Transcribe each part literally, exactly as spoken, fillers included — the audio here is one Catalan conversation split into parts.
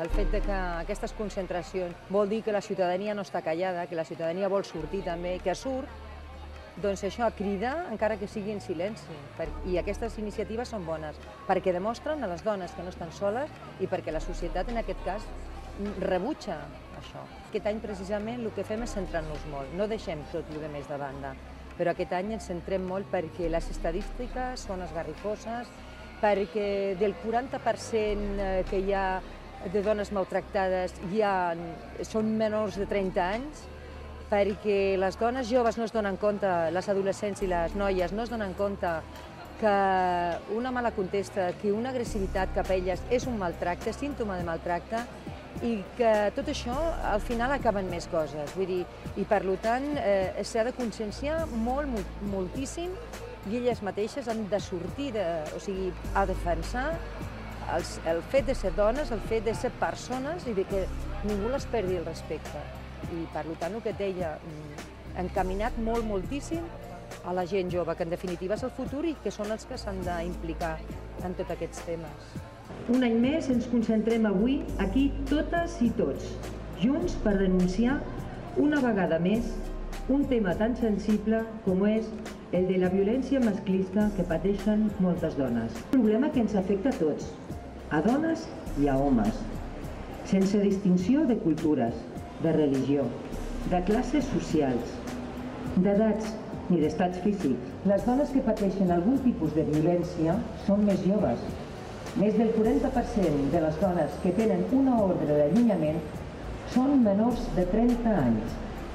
el fet de que aquestes concentracions vol dir que la ciutadania no està callada, que la ciutadania vol sortir també, que surt, doncs això, cridar encara que sigui en silenci. I aquestes iniciatives són bones, perquè demostren a les dones que no estan soles i perquè la societat, en aquest cas, rebutja això. Aquest any, precisament, el que fem és centrar-nos molt. No deixem tot el que més de banda, però aquest any ens centrem molt perquè les estadístiques són esgarrifoses, perquè del quaranta per cent que hi ha de dones maltractades ja són menors de trenta anys, perquè les dones joves no es donen compte, les adolescents i les noies no es donen compte que una mala contesta, que una agressivitat cap a elles és un maltracte, símptoma de maltracte, i que tot això al final acaben més coses. Vull dir, i per tant eh, s'ha de conscienciar molt, moltíssim, i elles mateixes han de sortir, de, o sigui, a defensar els, el fet de ser dones, el fet de ser persones i de que ningú les perdi el respecte. I per tant el que et deia, encaminat molt, moltíssim a la gent jove, que en definitiva és el futur i que són els que s'han d'implicar en tots aquests temes. Un any més ens concentrem avui aquí totes i tots, junts per denunciar una vegada més un tema tan sensible com és el de la violència masclista que pateixen moltes dones. Un problema que ens afecta a tots, a dones i a homes, sense distinció de cultures, de religió, de classes socials, d'edats ni d'estats físics. Les dones que pateixen algun tipus de violència són més joves. Més del quaranta per cent de les dones que tenen una ordre d'allunyament són menors de trenta anys.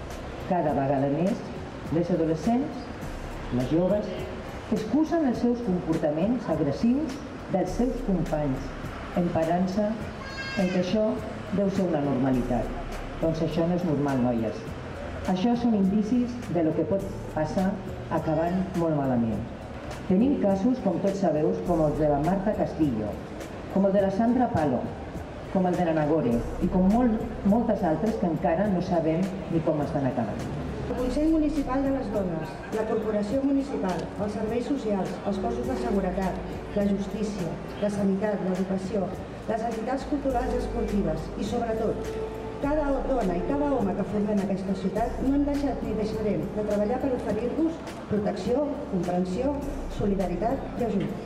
Cada vegada més, les adolescents, les joves, excusen els seus comportaments agressius dels seus companys, emparant-se en que això deu ser una normalitat. Doncs això no és normal, noies. Això són indicis de lo que pot passar acabant molt malament. Tenim casos, com tots sabeu, com els de la Marta Castillo, com el de la Sandra Palo, com el de la Nagore i com molt, moltes altres que encara no sabem ni com estan acabant. El Consell Municipal de les Dones, la Corporació Municipal, els serveis socials, els cossos de seguretat, la justícia, la sanitat, l'educació, les entitats culturals i esportives i, sobretot, cada dona i cada home que formem aquesta ciutat no hem deixat ni deixarem de treballar per oferir-vos protecció, comprensió, solidaritat i ajut.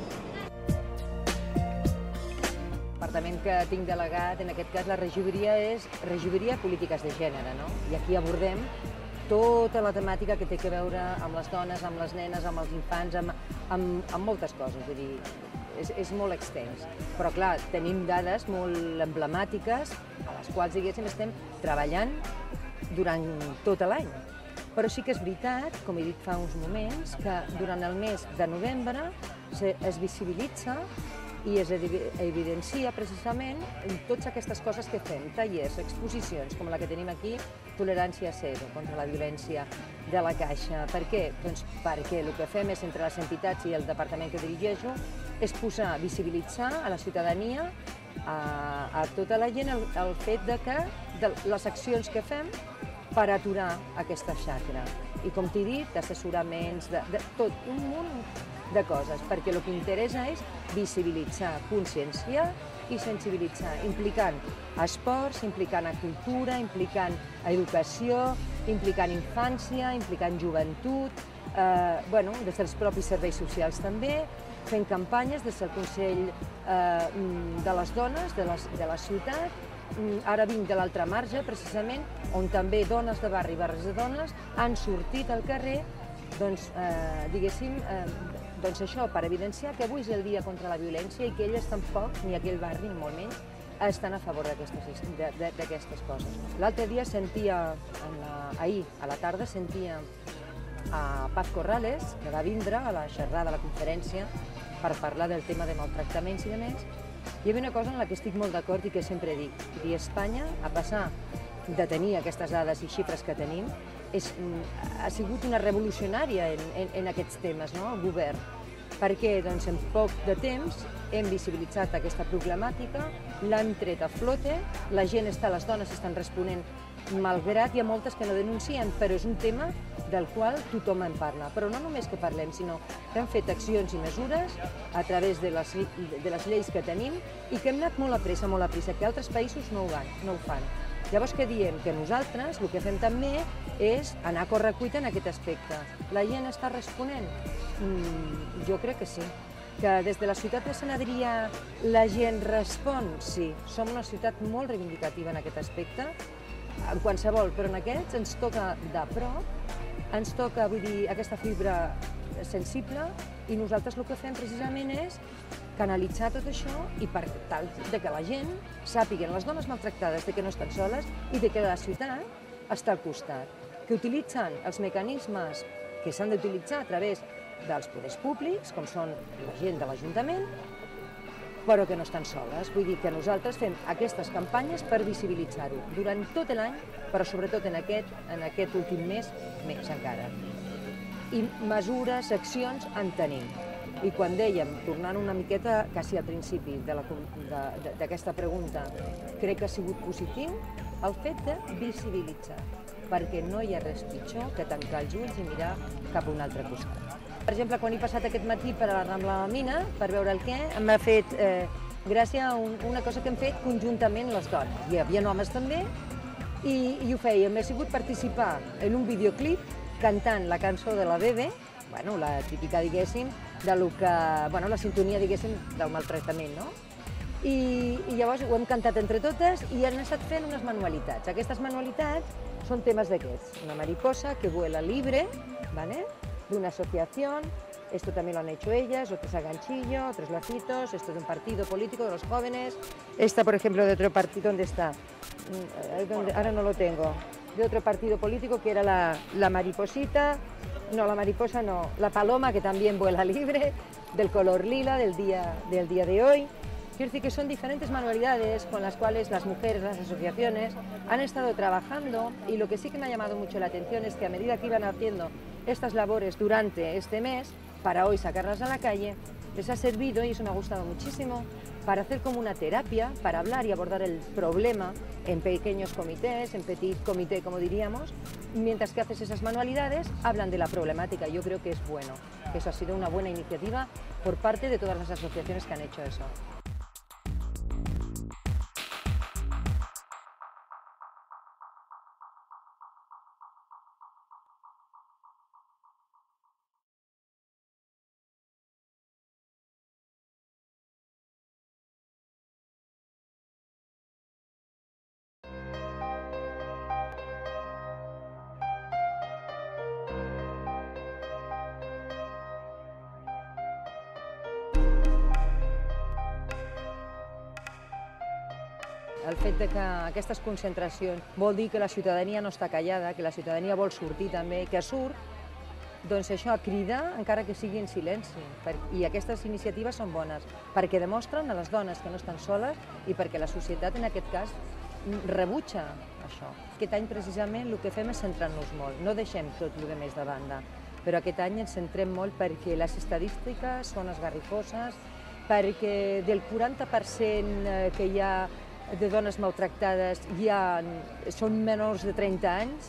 El departament que tinc delegat, en aquest cas la regidoria, és regidoria polítiques de gènere, no? I aquí abordem tota la temàtica que té a veure amb les dones, amb les nenes, amb els infants, amb, amb, amb moltes coses, vull dir, és, és molt extens. Però clar, tenim dades molt emblemàtiques a les quals, diguéssim, estem treballant durant tot l'any. Però sí que és veritat, com he dit fa uns moments, que durant el mes de novembre es visibilitza i es evidencia precisament totes aquestes coses que fem, tallers, exposicions, com la que tenim aquí, Tolerància Zero, contra la violència de la Caixa. Per què? Doncs perquè el que fem és, entre les entitats i el departament que dirigeixo, és posar, visibilitzar a la ciutadania, a, a tota la gent, el, el fet de que de les accions que fem per aturar aquesta xacra. I com t'he dit, d'assessoraments, de, de tot un munt de coses, perquè el que interessa és visibilitzar, conscienciar i sensibilitzar, implicant esports, implicant a cultura, implicant a educació, implicant infància, implicant joventut, eh, bueno, des dels propis serveis socials també, fent campanyes des del Consell eh, de les Dones de la, de la ciutat. Ara vinc de l'altre marge, precisament, on també dones de barri i barris de dones han sortit al carrer, doncs, eh, diguéssim, eh, doncs això, per evidenciar que avui és el dia contra la violència i que elles tampoc, ni aquell barri, ni molt menys, estan a favor d'aquestes coses. L'altre dia sentia, la, ahir a la tarda, sentia a Paz Corrales, que va vindre a la xerrada, a la conferència, per parlar del tema de maltractaments i de més. Hi havia una cosa en la que estic molt d'acord i que sempre dic, i Espanya, a passar de tenir aquestes dades i xifres que tenim, és, ha sigut una revolucionària en, en, en aquests temes, no? El govern. Perquè doncs, en poc de temps hem visibilitzat aquesta problemàtica, l'hem tret a flote, la gent està, les dones estan responent malgrat hi ha moltes que no denuncien, però és un tema del qual tothom en parla. Però no només que parlem, sinó que hem fet accions i mesures a través de les, de les lleis que tenim i que hem anat molt a pressa, molt a pressa, que altres països no ho, van, no ho fan. Llavors, què diem? Que nosaltres el que fem també és anar a correcuita en aquest aspecte. La gent està responent? Mm, jo crec que sí. Que des de la ciutat de Sant Adrià la gent respon? Sí. Som una ciutat molt reivindicativa en aquest aspecte, en qualsevol, però en aquests ens toca de prop, ens toca, vull dir, aquesta fibra sensible, i nosaltres el que fem precisament és canalitzar tot això i per tal de que la gent sàpiguen, les dones maltractades, de que no estan soles i de que la ciutat està al costat, que utilitzen els mecanismes que s'han d'utilitzar a través dels poders públics, com són la gent de l'Ajuntament, però que no estan soles. Vull dir que nosaltres fem aquestes campanyes per visibilitzar-ho durant tot l'any, però sobretot en aquest, en aquest últim mes, més encara. I mesures, accions en tenim. I quan dèiem, tornant una miqueta quasi al principi d'aquesta pregunta, crec que ha sigut positiu el fet de visibilitzar, perquè no hi ha res pitjor que tancar els ulls i mirar cap a un altre costat. Per exemple, quan he passat aquest matí per a la Rambla Mina, per veure el què, m'ha fet eh, gràcia un, una cosa que hem fet conjuntament les dones. Hi havia homes també, i, i ho fèiem. He sigut participar en un videoclip cantant la cançó de la Bebe, bueno, la típica, diguéssim, de lo que, bueno, la sintonia, diguéssim, del maltractament, no? I, i llavors ho hem cantat entre totes i han estat fent unes manualitats. Aquestes manualitats són temes d'aquests. Una mariposa que vuela libre, ¿vale? De una asociación, esto también lo han hecho ellas, otros a ganchillo, otros lacitos, esto es de un partido político de los jóvenes, esta, por ejemplo, de otro partido, ¿dónde está? Ahora no lo tengo, de otro partido político que era la, la mariposita, no, la mariposa no, la paloma que también vuela libre, del color lila del día, del día de hoy. Quiero decir que son diferentes manualidades con las cuales las mujeres, las asociaciones han estado trabajando, y lo que sí que me ha llamado mucho la atención es que a medida que iban haciendo estas labores durante este mes, para hoy sacarlas a la calle, les ha servido, y eso me ha gustado muchísimo, para hacer como una terapia, para hablar y abordar el problema en pequeños comités, en petit comité, como diríamos, mientras que haces esas manualidades, hablan de la problemática. Yo creo que es bueno, que eso ha sido una buena iniciativa por parte de todas las asociaciones que han hecho eso. El fet de que aquestes concentracions vol dir que la ciutadania no està callada, que la ciutadania vol sortir també, que surt, doncs això, a cridar, encara que sigui en silenci. I aquestes iniciatives són bones, perquè demostren a les dones que no estan soles i perquè la societat, en aquest cas, rebutja això. Aquest any, precisament, el que fem és centrar-nos molt. No deixem tot el que més de banda, però aquest any ens centrem molt perquè les estadístiques són esgarrifoses, perquè del quaranta per cent que hi ha de dones maltractades ja són menors de trenta anys,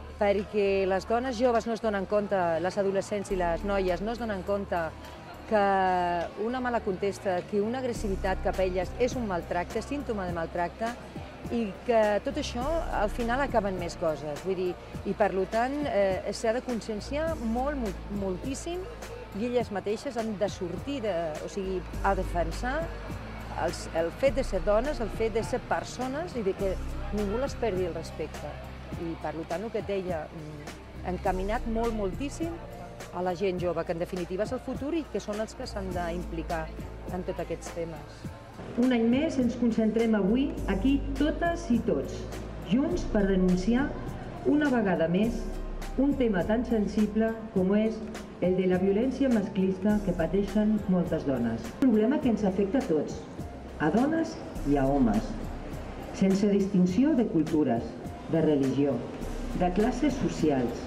perquè les dones joves no es donen compte, les adolescents i les noies no es donen compte que una mala contesta, que una agressivitat cap a elles és un maltracte, símptoma de maltracte, i que tot això al final acaben més coses. Vull dir, i per tant eh, s'ha de conscienciar molt, molt, moltíssim, i elles mateixes han de sortir, de, o sigui, a defensar El, el fet de ser dones, el fet de ser persones i de que ningú les perdi el respecte. I per tant, el que et deia, encaminat molt, moltíssim a la gent jove, que en definitiva és el futur i que són els que s'han d'implicar en tots aquests temes. Un any més ens concentrem avui aquí totes i tots, junts per denunciar una vegada més un tema tan sensible com és el de la violència masclista que pateixen moltes dones. Un problema que ens afecta a tots, a dones i a homes, sense distinció de cultures, de religió, de classes socials,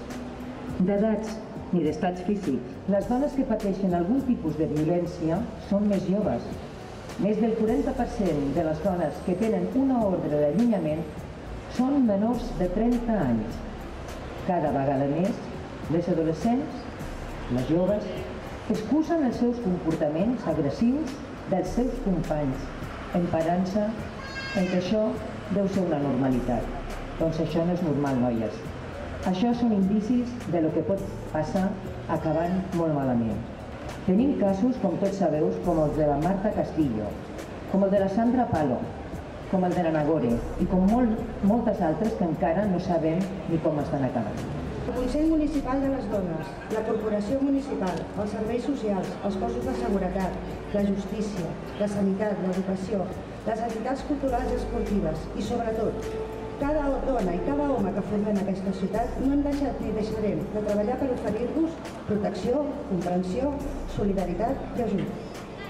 d'edats ni d'estats físics. Les dones que pateixen algun tipus de violència són més joves. Més del quaranta per cent de les dones que tenen una ordre d'allunyament són menors de trenta anys. Cada vegada més, les adolescents, les joves, excusen els seus comportaments agressius dels seus companys, emparant-se en que això deu ser una normalitat. Doncs això no és normal, noies. Això són indicis de lo que pot passar acabant molt malament. Tenim casos, com tots sabeu, com els de la Marta Castillo, com el de la Sandra Palo, com el de la Nagore i com molt, moltes altres que encara no sabem ni com estan acabant. El Consell Municipal de les Dones, la Corporació Municipal, els serveis socials, els cossos de seguretat, la justícia, la sanitat, l'educació, les entitats culturals i esportives i, sobretot, cada dona i cada home que formem aquesta ciutat no hem deixat ni deixarem de treballar per oferir-vos protecció, comprensió, solidaritat i ajut.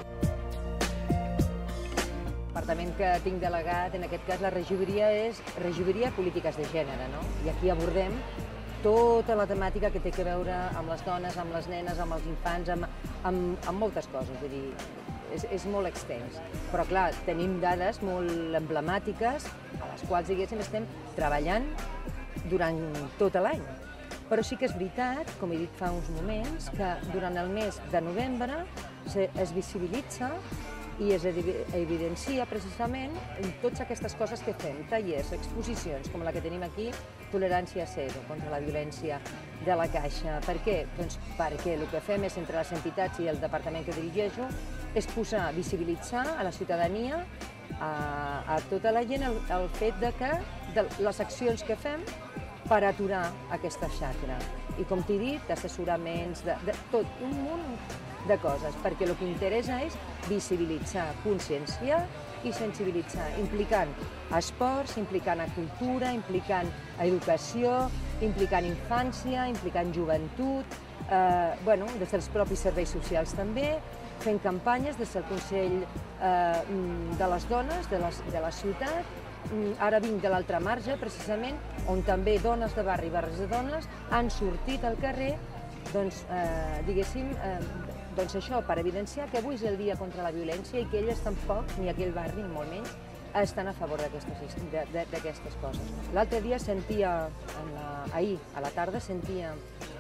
El departament que tinc delegat, en aquest cas la regidoria, és Regidoria Polítiques de Gènere, no? I aquí abordem tota la temàtica que té a veure amb les dones, amb les nenes, amb els infants, amb, amb, amb moltes coses, vull dir, és, és molt extens. Però clar, tenim dades molt emblemàtiques a les quals, diguéssim, estem treballant durant tot l'any. Però sí que és veritat, com he dit fa uns moments, que durant el mes de novembre es visibilitza i es evidencia precisament totes aquestes coses que fem, tallers, exposicions, com la que tenim aquí, Tolerància Zero, contra la violència de la Caixa. Per què? Doncs perquè el que fem és, entre les entitats i el departament que dirigeixo, és posar, visibilitzar a la ciutadania, a, a tota la gent, el, el fet de que de les accions que fem per aturar aquesta xacra. I com t'he dit, d'assessoraments, de, de tot, un munt de coses, perquè el que interessa és visibilitzar, conscienciar i sensibilitzar, implicant esports, implicant a cultura, implicant a educació, implicant infància, implicant joventut, eh, bueno, des dels propis serveis socials també, fent campanyes des del Consell eh, de les Dones de la, de la ciutat. Ara vinc de l'altre marge, precisament, on també dones de barri i barris de dones han sortit al carrer, doncs, eh, diguéssim, eh, doncs això, per evidenciar que avui és el dia contra la violència i que elles tampoc, ni aquell barri, ni molt menys, estan a favor d'aquestes coses. L'altre dia sentia, en la, ahir a la tarda, sentia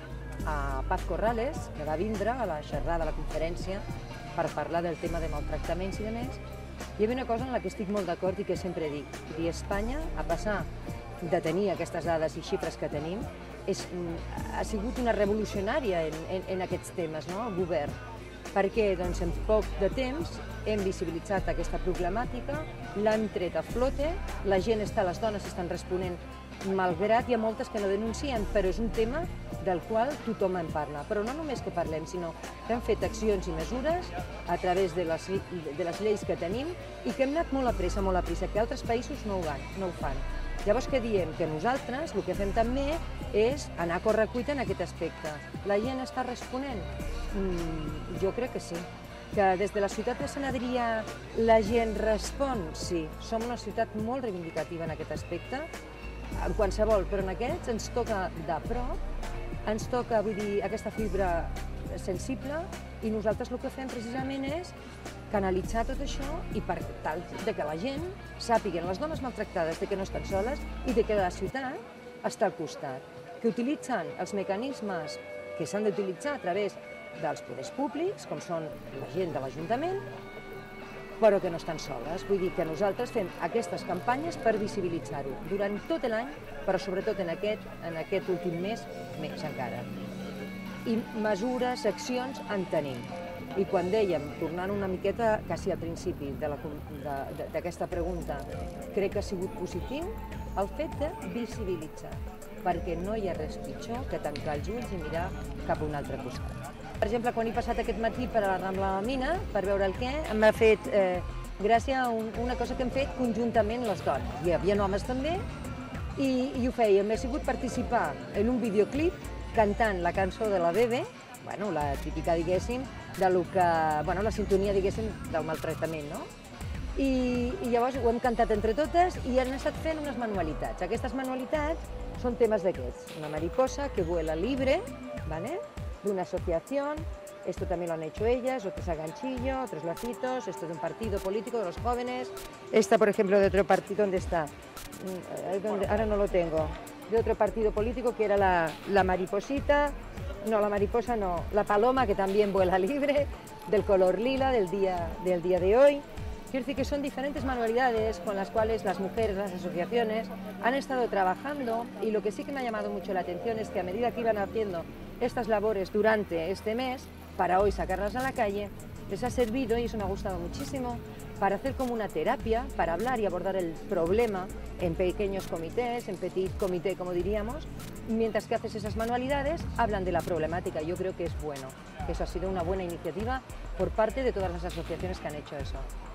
a Paz Corrales, que va vindre a la xerrada, a la conferència, per parlar del tema de maltractaments i de més. Hi havia una cosa en la que estic molt d'acord i que sempre dic. I Espanya, a passar de tenir aquestes dades i xifres que tenim, és, ha sigut una revolucionària en, en, en aquests temes, no? El govern. Perquè doncs, en poc de temps hem visibilitzat aquesta problemàtica, l'han tret a flote, la gent està, les dones estan responent, malgrat hi ha moltes que no denuncien, però és un tema del qual tothom en parla. Però no només que parlem, sinó que hem fet accions i mesures a través de les, de les lleis que tenim i que hem anat molt a pressa, molt a pressa, que altres països no ho, van, no ho fan. Llavors, què diem? Que nosaltres el que fem també és anar a correcuita en aquest aspecte. La gent està responent? Mm, jo crec que sí. Que des de la ciutat de Sant Adrià la gent respon? Sí. Som una ciutat molt reivindicativa en aquest aspecte, en qualsevol, però en aquests ens toca de prop, ens toca, vull dir, aquesta fibra sensible, i nosaltres el que fem precisament és canalitzar tot això i per tal de que la gent sàpiguen, les dones maltractades, de que no estan soles i de que la ciutat està al costat, que utilitzen els mecanismes que s'han d'utilitzar a través dels poders públics, com són la gent de l'Ajuntament, però que no estan soles. Vull dir que nosaltres fem aquestes campanyes per visibilitzar-ho durant tot l'any, però sobretot en aquest, en aquest últim mes, més encara. I mesures, accions, en tenim. I quan dèiem, tornant una miqueta quasi al principi d'aquesta pregunta, crec que ha sigut positiu el fet de visibilitzar, perquè no hi ha res pitjor que tancar els ulls i mirar cap a un altre costat. Per exemple, quan he passat aquest matí per a la Rambla Mina, per veure el què, m'ha fet eh, gràcia un, una cosa que hem fet conjuntament les dones. Hi havia homes també, i, i ho fèiem. He sigut participar en un videoclip cantant la cançó de la Bebe, bueno, la típica, diguéssim, de lo que, bueno, la sintonia, diguéssim, del maltractament, no? I, i llavors ho hem cantat entre totes i han estat fent unes manualitats. Aquestes manualitats són temes d'aquests. Una mariposa que vuela libre, ¿vale?, de una asociación, esto también lo han hecho ellas, otros a ganchillo, otros lacitos, esto es de un partido político de los jóvenes, esta, por ejemplo, de otro partido, ¿dónde está? ahora no lo tengo, de otro partido político que era la, la mariposita, no, la mariposa no, la paloma que también vuela libre, del color lila del día, del día de hoy. Quiero decir que son diferentes manualidades con las cuales las mujeres, las asociaciones han estado trabajando, y lo que sí que me ha llamado mucho la atención es que a medida que iban haciendo estas labores durante este mes, para hoy sacarlas a la calle, les ha servido, y eso me ha gustado muchísimo, para hacer como una terapia, para hablar y abordar el problema en pequeños comités, en petit comité, como diríamos. Mientras que haces esas manualidades, hablan de la problemática. Yo creo que es bueno, que eso ha sido una buena iniciativa por parte de todas las asociaciones que han hecho eso.